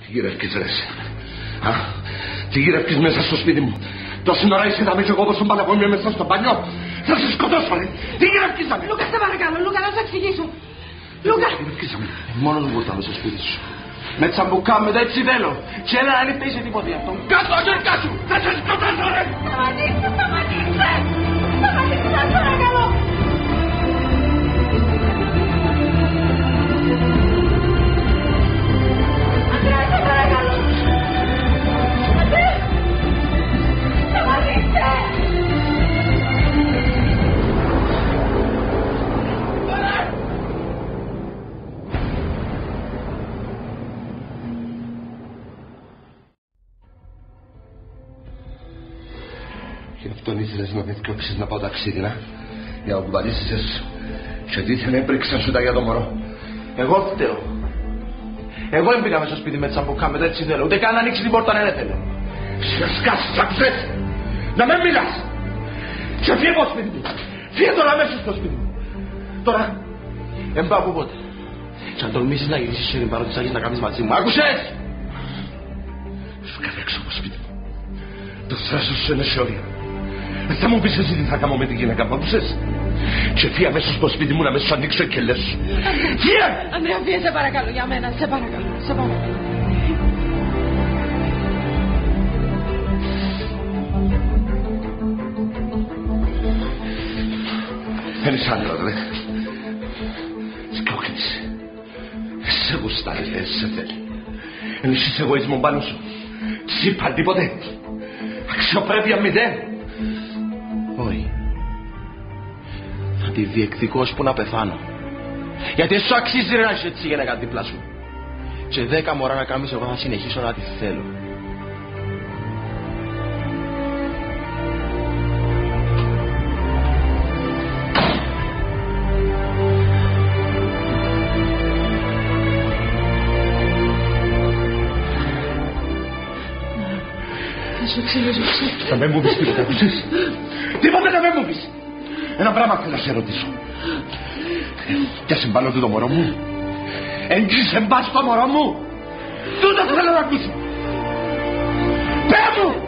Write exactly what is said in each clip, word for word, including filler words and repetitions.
Τι γυρεύκεις ρε εσύ? Α, τι γυρεύκεις μέσα στο σπίτι μου? Τόση ώρα είσαι να μην εγώ όπως τον Παλαβώνιο μέσα στο μπανιό. Θα σε σκοτώσω ρε. Τι γυρεύκεις να μην? Λούκα, σε παρακαλώ, Λούκα, να σου εξηγήσω. Λούκα. Τι γυρεύκεις να μην? Μόνο του βοηθάμε στο σπίτι σου. Με τσαμπουκά με δεν τσιδέλω. Και ένα αν είσαι τίποτε αυτό. Κάτω αγέρκα σου. Θα σε σκοτώσω ρε. Σταματήστε, σταματήστε. Σταματήστε, σας παρακαλώ. Αντρέα, σε παρακαλώ. Αντρέα. Σταματήστε. Γι' αυτόν ήθελες να με διώξεις να πάω ταξίδι, να. Για να κουμπαλήσεις εσύ. Και δίθεν έπρεξα σου τα για το μωρό. Εγώ φταίω. Εγώ έμπηκα μέσα στο σπίτι με τσαμπουκά, με έτσι θέλω. Ούτε καν να ανοίξει την πόρτα αν έθελε. Σε σκάσεις, άκουσες. Να με μιλάς. Και φύγε από το σπίτι μου. Φύγε τώρα μέσα στο σπίτι μου. Τώρα, δεν πάω από πότε. Και αν τολμήσεις να γυρίσεις σε την παρότι θα έχεις να κάνεις μαζί μου. Άκουσες. Σου καρέξω από το σπίτι μου. Το θράσος σου είναι σε όρια. Δεν θα μου πεις εσύ τι θα κάνω με τη γυναίκα μου, άκουσες. Και φύγε αμέσως στο σπίτι μου να με σου ανοίξω και λες. Φύγε! Ανδρέα, φύγε, σε παρακαλώ, για μένα, σε παρακαλώ, σε παρακαλώ. Δεν είσαι άντρας, ρε. Σκόκκινες. Σε γουστάρει, δεν σε θέλει. Εν έχεις εγωισμό πάνω σου. Τσι είπα τίποτε. Αξιοπρέπεια μηδέν. Όχι. Θα τη διεκδικώ ώσπου να πεθάνω. Γιατί σου αξίζει να είσαι έτσι γυναίκα δίπλα σου. Και δέκα μωρά να κάνεις, εγώ θα συνεχίσω να τη θέλω. Θα με μου πεις τίποτα, ακούσες. Τίποτα να με μου πεις. Ένα πράγμα θέλω να σε ρωτήσω. Πιάσε πάνω του το μωρό μου. Έγγισε μπας το μωρό μου. Τούτο θέλω να ακούσω. Πέ μου.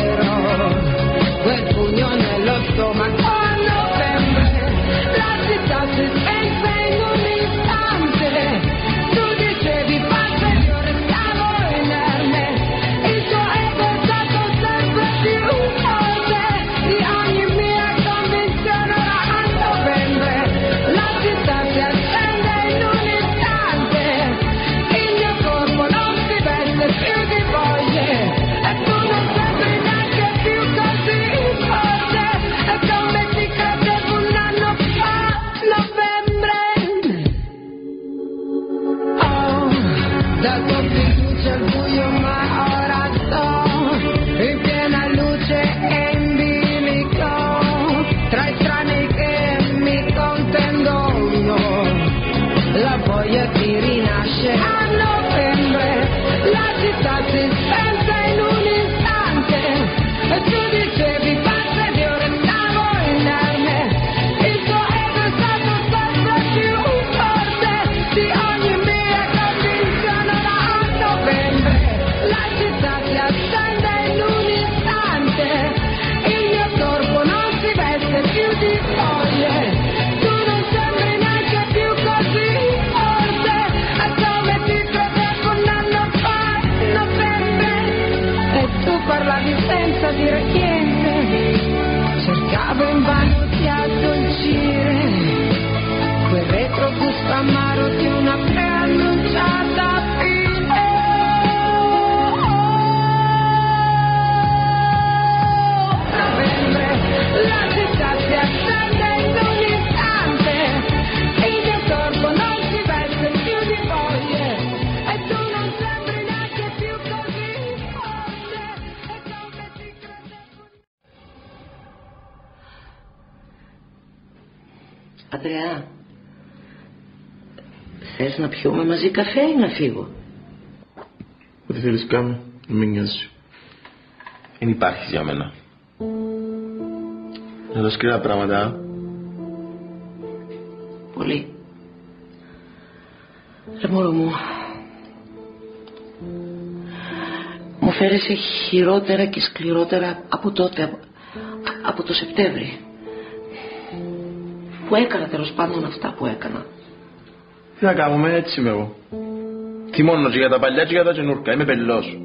Quel pugno nello stomaco a novembre, la città Αντρέα, θες να πιούμε μαζί καφέ ή να φύγω? Ό,τι θέλεις κάνω, δεν με νοιάζει. Δεν υπάρχεις για μένα. Εδώ σκληρά πράγματα. Πολύ. Ρε μωρό μου, μου φέρεσαι χειρότερα και σκληρότερα από τότε, από, από το Σεπτέμβρη. Που έκανα τέλος πάντων αυτά που έκανα. Τι θα κάνουμε, έτσι είμαι εγώ. Θυμώνω και για τα παλιά και για τα καινούρκα, είμαι πελός.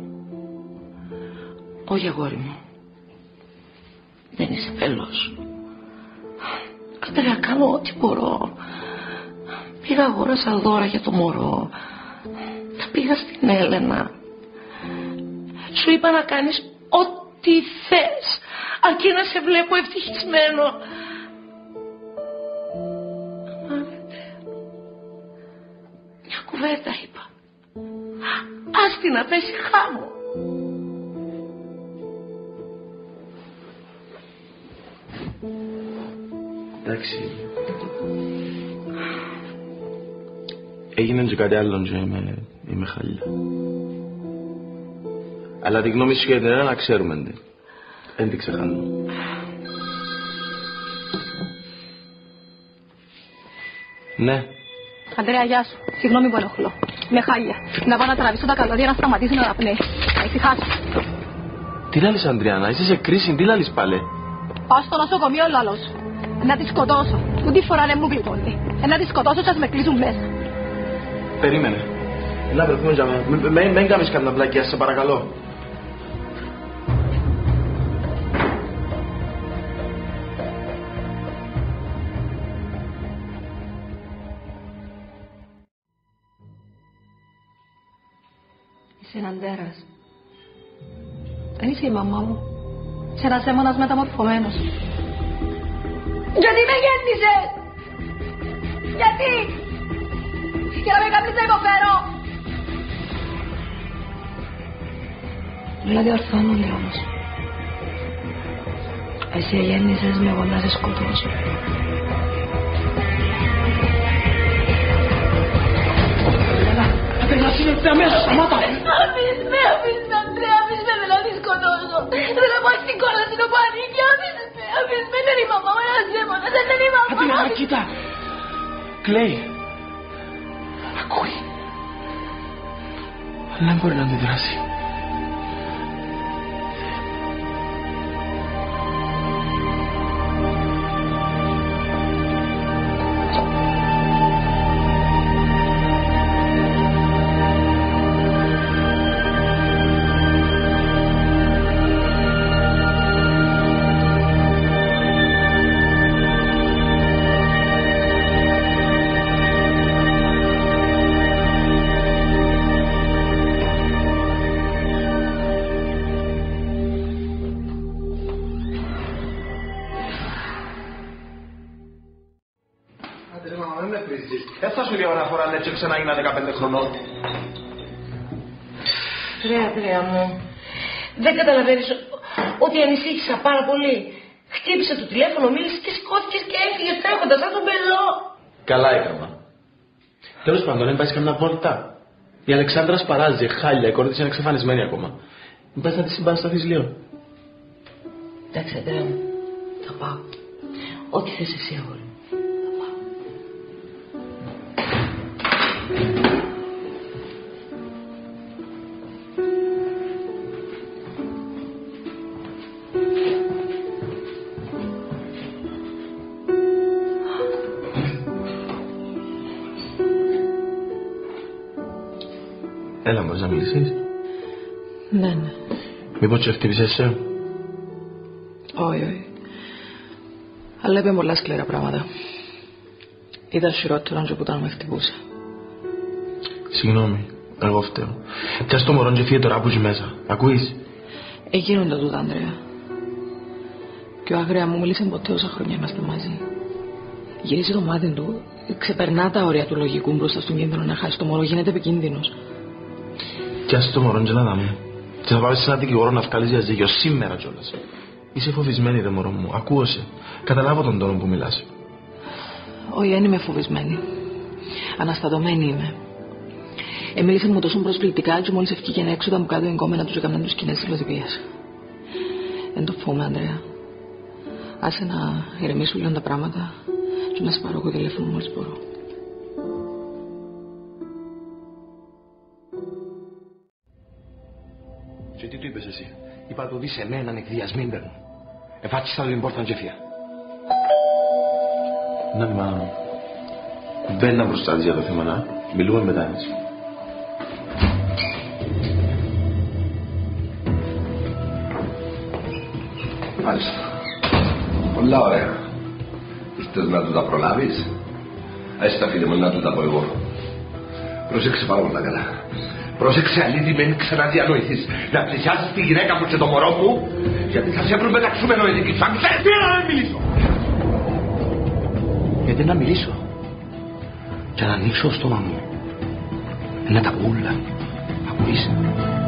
Όχι αγόρι μου, δεν είσαι πελός. Αντρέα, κάνω ό,τι μπορώ. Πήγα αγόρασα δώρα για το μωρό. Τα πήγα στην Έλενα. Σου είπα να κάνεις ό,τι θες, αρκεί να σε βλέπω ευτυχισμένο. Μια κουβέντα είπα. Άστη να πέσει χάμω. Εντάξει. Έγινε και κάτι άλλο και είμαι, είμαι χάλια. Αλλά τη γνώμη σου για την ένα να ξέρουμε τι. Δεν την ξεχάνω. Ναι. Αντρέα, γεια σου. Συγγνώμη που ενοχλώ. Με χάλια. Να πάω να τραβήσω τα καλώδια να σταματήσει να αναπνέει. Να ησυχάσει. Τι λάλης, Αντριάννα, είσαι σε κρίση, τι λάλης πάλι? Πάω στο νοσοκομείο, λαλό σου. Να τη σκοτώσω. Ούτε φορά δεν μου γλιτώνει. Να τη σκοτώσω και με κλείσουν μέσα. Περίμενε. Να βρεθούμε για μένα. Μην κάνεις καμιά πλακιά, σε παρακαλώ. Είσαι έναν τέρας. Δεν είσαι η μαμά μου. Είσαι ένας έμονας μεταμορφωμένος. Γιατί με γέννησες! Γιατί! Για να με κάνεις να υποφέρω! Όλα διορθώνονται όμως. Εσύ γέννησες με εγώ να σε σκοτώσω. Απελασίνε πια μέσα, σταμάτα! Αφήσ' με, αφήσ' με, Αντρέα, αφήσ' με, δεν να τη σκοτώσω. Δεν θα πάω στην κόλαση το πανίκι, αφήσ' με, αφήσ' με, δεν είναι η μαμά μου, ένας δαίμονας, δεν είναι η μαμά μου. Αντρέα, κοίτα! Κλαίει. Ακούει. Αλλά δεν μπορεί να αντιδράσει. Έφτασε μια ώρα φορά έτσι ξανά έγινα δεκαπέντε χρονών. Ρε Αντρέα μου, δεν καταλαβαίνεις ότι ανησύχησα πάρα πολύ. Χτύπησε το τηλέφωνο, μίλησε και σηκώθηκες και έφυγες τρέχοντας σαν τον πελό. Καλά έκανα. Τέλος πάντων, δεν πάει καμιά βόλτα. Η Αλεξάνδρα σπαράζει, χάλια, η κόρη της είναι εξαφανισμένη ακόμα. Μην πας να τη συμπαρασταθείς λίγο. Εντάξει Αντρέα μου, θα πάω. Ό,τι θες εσύ αγόρι μου. Έλα, μπορείς να μιλήσεις? Ναι, ναι. Μήπως σε χτύπησε εσύ? Όχι, όχι. Αλλά είπε πολλά σκληρά πράγματα. Ήταν χειρότερο και που ήταν να με χτυπούσε. Συγγνώμη, εγώ φταίω. Πιάσ' το μωρόν και φύγε τώρα που είσαι μέσα. Ακούεις? Έγινονται τούτα, Ανδρέα. Και ο Αγρέα μου μίλησε ποτέ όσα χρόνια είμαστε μαζί. Γυρίζει το μάτι του, ξεπερνά τα όρια του λογικού μπροστά στον κίνδυνο να χάσει το μωρό, γίνεται επικίνδυνος. Πιάσ' το μωρόν και να δάμε. Και θα πάμε σε έναν δικηγόρο να βγάλεις διαζύγιο σήμερα κιόλας. Είσαι φοβισμένη, δε μωρό μου. Ακούω σε. Καταλάβω τον τόνο που μιλάς. Όχι, δεν είμαι φοβισμένη. Αναστατωμένη είμαι. Εμίλησαν μου τόσο προσβλητικά και μόλις ευκήγεν έξω τα μου κάτω εγκόμενα τους έκαναν τους σκηνές φιλοθυπίας. Δεν το φοβούμαι, Ανδρέα. Άσε να ηρεμήσουν λίγο τα πράγματα και να σε πάρω εγώ τηλέφωνο μόλις μπορώ. Και τι του είπες εσύ? Είπα του δει σε μένα εκδιασμήν παίρνουν. Εφάτσιστα την πόρτα και φύγα. Να μη μάνα μου. Δεν να μπροστά για το θέμα, να μιλούμε μετά έτσι. Μάλιστα. Πολλά ωραία. Ήρθες να του τα προλάβεις? Έστα φίλε μου να του τα πω εγώ. Πρόσεξε πάρα πολλά καλά. Πρόσεξε αλήθεια μην ξαναδιανοηθείς. Να πλησιάσεις τη γυναίκα μου και το μωρό μου, γιατί θα σε βρουν μεταξούμενο ειδική του. Αν ξέρεις τι να μιλήσω. Γιατί να μιλήσω? Και να ανοίξω το στόμα μου. Να τα πουλα. Ακούεις?